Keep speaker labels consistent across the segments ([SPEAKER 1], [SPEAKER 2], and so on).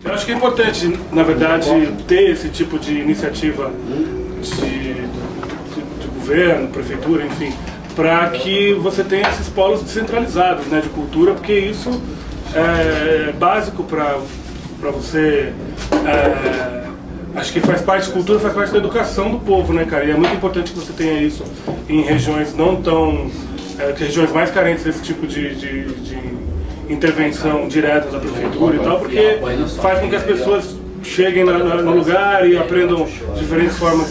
[SPEAKER 1] Eu acho que é importante, na verdade, ter esse tipo de iniciativa de governo, prefeitura, enfim, para que você tenha esses polos descentralizados, né, de cultura, porque isso é básico para você. Acho que faz parte, cultura faz parte da educação do povo, né, cara? E é muito importante que você tenha isso em regiões não tão... regiões mais carentes desse tipo de intervenção direta da prefeitura e tal, porque faz com que as pessoas cheguem no lugar e aprendam diferentes formas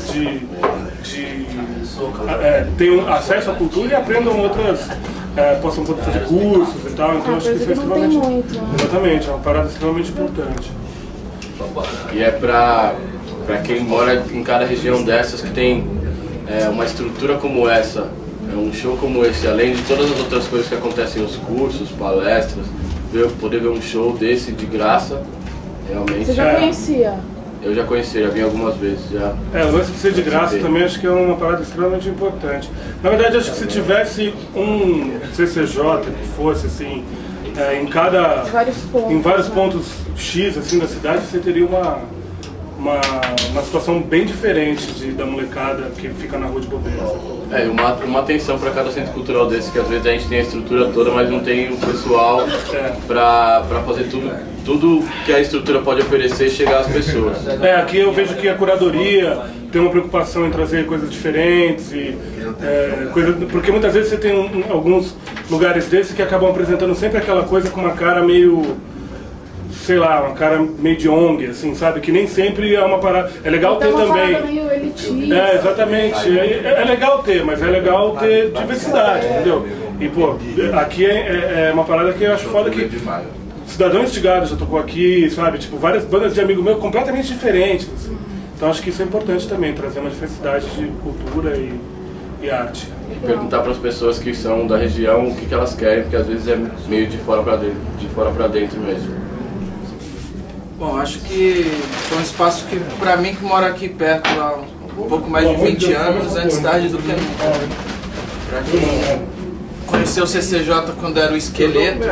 [SPEAKER 1] tenham acesso à cultura e aprendam outras... possam fazer cursos e tal, então acho que isso é extremamente... Exatamente, é uma parada extremamente importante.
[SPEAKER 2] E é pra quem mora em cada região dessas que tem uma estrutura como essa, um show como esse, além de todas as outras coisas que acontecem nos cursos, palestras, poder ver um show desse de graça, realmente...
[SPEAKER 3] Você já conhecia?
[SPEAKER 2] Eu já conheci, já vim algumas vezes. Já.
[SPEAKER 1] O lance de ser de graça também acho que é uma parada extremamente importante. Na verdade, acho que se tivesse um CCJ que fosse assim, em vários pontos X assim, da cidade, você teria uma situação bem diferente da molecada que fica na rua de bobeira.
[SPEAKER 2] Uma atenção para cada centro cultural desse, que às vezes a gente tem a estrutura toda, mas não tem o pessoal para fazer tudo que a estrutura pode oferecer chegar às pessoas.
[SPEAKER 1] Aqui eu vejo que a curadoria tem uma preocupação em trazer coisas diferentes, porque muitas vezes você tem alguns lugares desses que acabam apresentando sempre aquela coisa com uma cara meio... sei lá, uma cara meio de ONG, assim, sabe? Que nem sempre é uma parada... É legal ter também.
[SPEAKER 3] Meio elitista.
[SPEAKER 1] Exatamente. É legal ter, mas é legal ter diversidade, entendeu? E, pô, aqui é uma parada que eu acho foda que... Cidadão Instigado já tocou aqui, sabe? Tipo, várias bandas de amigo meu completamente diferentes, assim. Então acho que isso é importante também, trazer uma diversidade de cultura e arte.
[SPEAKER 2] E perguntar para as pessoas que são da região o que elas querem, porque às vezes é meio de fora para dentro mesmo.
[SPEAKER 4] Bom, acho que foi um espaço que, pra mim, que moro aqui perto há um pouco mais de 20 anos, antes tarde do que nunca. Pra quem conheceu o CCJ quando era o esqueleto,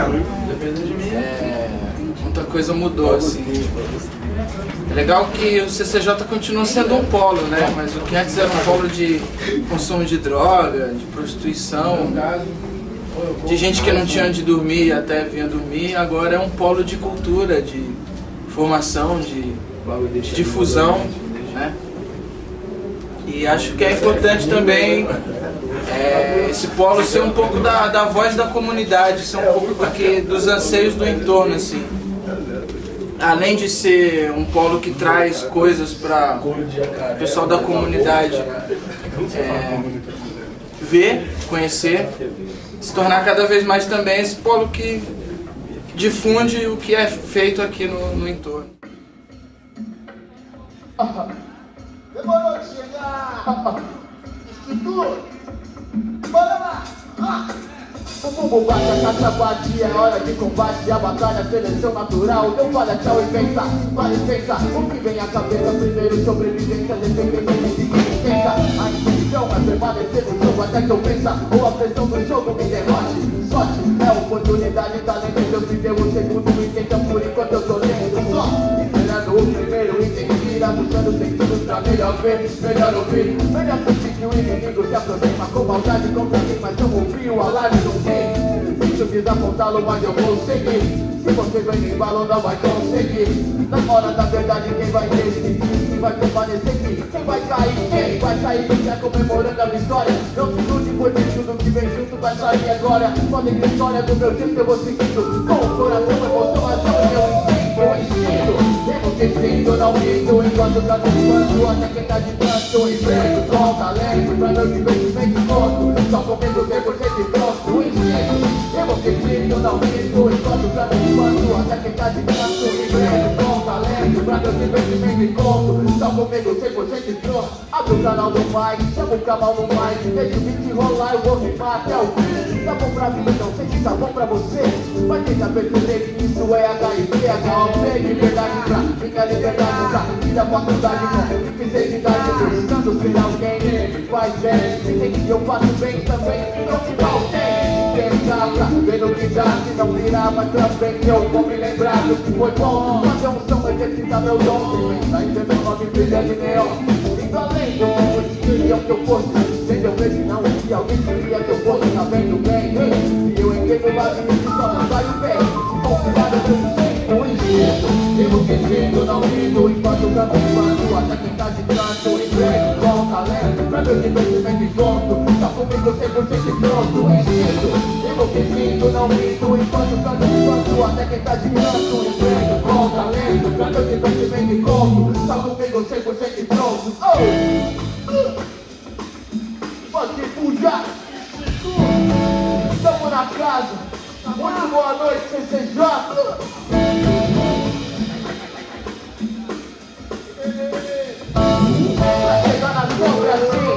[SPEAKER 4] muita coisa mudou, assim. É legal que o CCJ continua sendo um polo, né? Mas o que antes era um polo de consumo de droga, de prostituição, de gente que não tinha onde dormir e até vinha dormir, agora é um polo de cultura, de formação, de difusão, né? E acho que é importante também esse polo ser um pouco da voz da comunidade, ser um pouco dos anseios do entorno, assim. Além de ser um polo que traz coisas para o pessoal da comunidade ver, conhecer, se tornar cada vez mais também esse polo que difunde o que é feito aqui no entorno.
[SPEAKER 5] Demorou de chegar! Instituto! Bora lá! O bumbo bate, a caixa bate, é hora de combate, a batalha, seleção natural. Não fala tchau e pensa, vale pensa. O que vem à cabeça, primeiro sobrevivência, dependência de resistência. A intenção é permanecer no jogo até que eu pensa, ou a pressão do jogo me derrote. Sorte é oportunidade, talento, Deus me deu o segundo e tenta por enquanto eu tô lento só. Esperando o primeiro item que vira, buscando sentidos pra melhor ver, melhor ouvir. Melhor sentir que o inimigo se aproxima com maldade contra mim, mas eu ouvi o alarme não tem. Sinto desapontá-lo, mas eu vou seguir. Se você vem no embalo, não vai conseguir. Na hora da verdade, quem vai decidir? Quem vai permanecer aqui? Quem vai cair? Quem vai sair do céu comemorando a vitória? Não se ilude, pois tudo que vem junto vai sair agora. Podem ver a história do meu jeito que eu vou seguindo. Com o coração, emoção, ação, eu ensino. Enlouquecido, não minto, enquanto tá descanso, até quem tá de canto. Emprego, com talento, pra meu divertimento e gosto. Só comigo 100% e pronto, ensino. Enlouquecido, não minto, enquanto tá descanso, até quem tá de canto. Emprego, com talento, pra meu divertimento e gosto. Só comigo 100% e pronto. Abre o canal do Mike, chama o canal do Mike. Deixa o beat rolar, eu vou rimar até o fim. Tá bom pra mim, não sei se tá bom pra você. Mas tenta perceber que isso é HIV, HOP, liberdade pra minha liberdade pra vida, faculdade com infelicidade, buscando ser alguém que faz bem. Entende que eu faço bem também, não se mal tem. pensava, vendo que já se não virava também. Eu vou me lembrar do que foi bom. Fazer um som exercitar meu dom. Pensar em ter meu nome brilha de neon. Indo além do que eles queriam que eu fosse. Sem eu ver se não havia alguém queria que eu fosse. Tá vendo bem? E eu entrei no labirinto só não vai o bem. Convidado eu sempre um instinto. Enlouquecido, não rindo. Enquanto canto enquanto até quem tá de canto. Emprego com talento pra meu divertimento e conto. Tá comigo 100% pronto. Instinto, enlouquecido, não rindo. Enquanto canto enquanto até quem tá de canto. Emprego com talento pra meu divertimento e conto. Tá comigo 100% pronto. Pode pujar. Tamo na casa. Muito boa noite, CCJ. Pra chegar na sombra assim,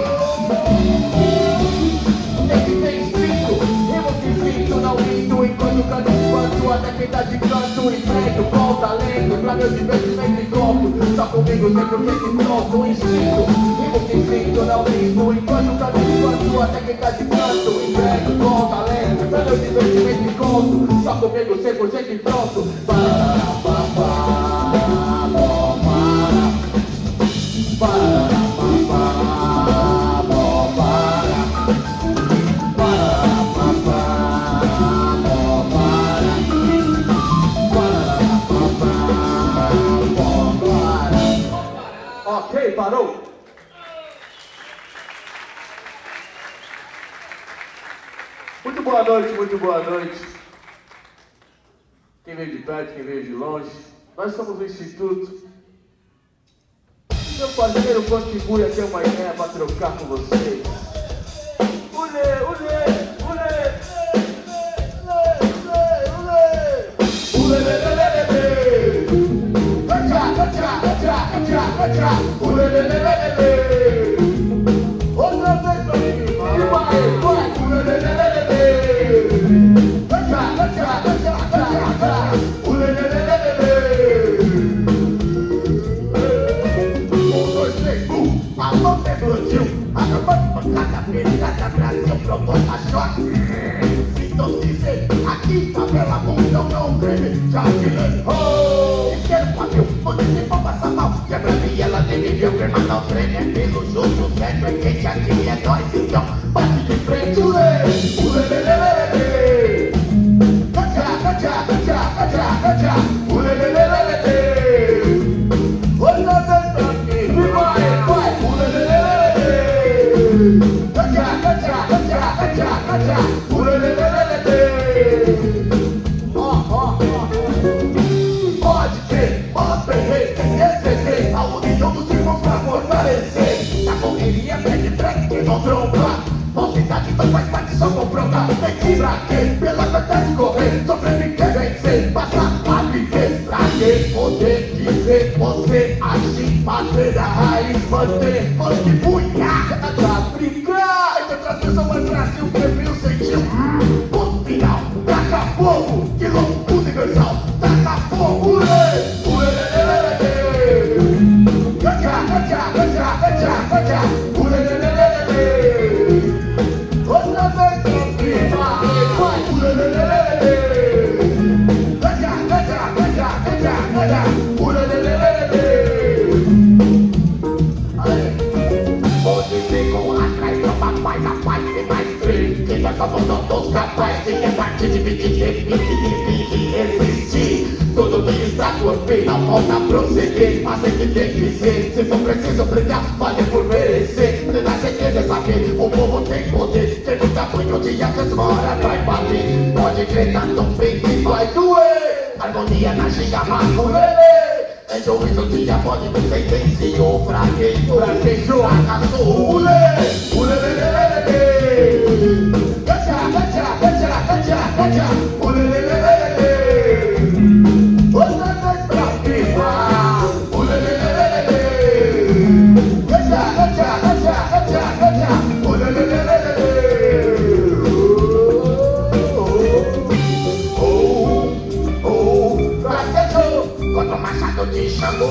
[SPEAKER 5] tem que ter instinto. Eu que sinto, não rindo. Enquanto canto enquanto até quem tá de canto. Emprego com talento pra meu divertimento e conto. Só comigo 100% pronto. Instinto, eu que sinto, não rindo. Enquanto canto enquanto até quem tá de canto. Emprego com talento pra meu divertimento e conto. Só comigo 100% pronto. Ok, parou? Muito boa noite, muito boa noite. Quem veio de perto, quem veio de longe. Nós somos o Instituto. Meu parceiro contribui a ter uma ideia para trocar com vocês. Outra vez pra mim, vai. Alô, explodiu. Acabando com cada pesada, Brasil proposta choque. Sintonizei, aqui favela, mundo não treme. Já tirei, esquerdo pavio, onde se for passar mal. Quebra e ela nem me viu, firma não treme. É pelo justo, certo, é quente, aqui é nós, então bate de frente, pode ter, pode perder, exercer a união dos irmãos pra fortalecer. Na correria, pede track, que não tromba. Falsidade não faz parte, só confronta. Tem que pra quê? Pela verdade correr, sobreviver, vencer, passar a viver. Pra quem poder dizer, você agir, bater a raiz, manter, contribuir, pra brincar. Entre outras pessoas, Brasil, prefiro sentir. Ponto final, taca fogo, que louco universal, taca fogo, todos capazes de repartir, dividir, resistir. Tudo bem está por fim, não falta prosseguir. Mas é que tem que ser, se for preciso brigar, vale por merecer. Na certeza é saber, o povo tem poder. Tem muito tamanho de achas, uma hora vai bater. Pode crer, tá tão bem que vai doer. Harmonia na ginga, maculele. É juízo diabólico, sentenciou, fraquejo, fracassou, contra o machado de Xangô,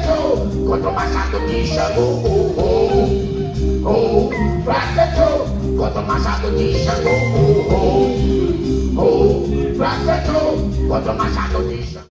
[SPEAKER 5] fraquejou, contra o machado de Xangô, fraquejou, contra o machado de Xangô. Oh, oh, oh, pra ser contra o machado de Xangô.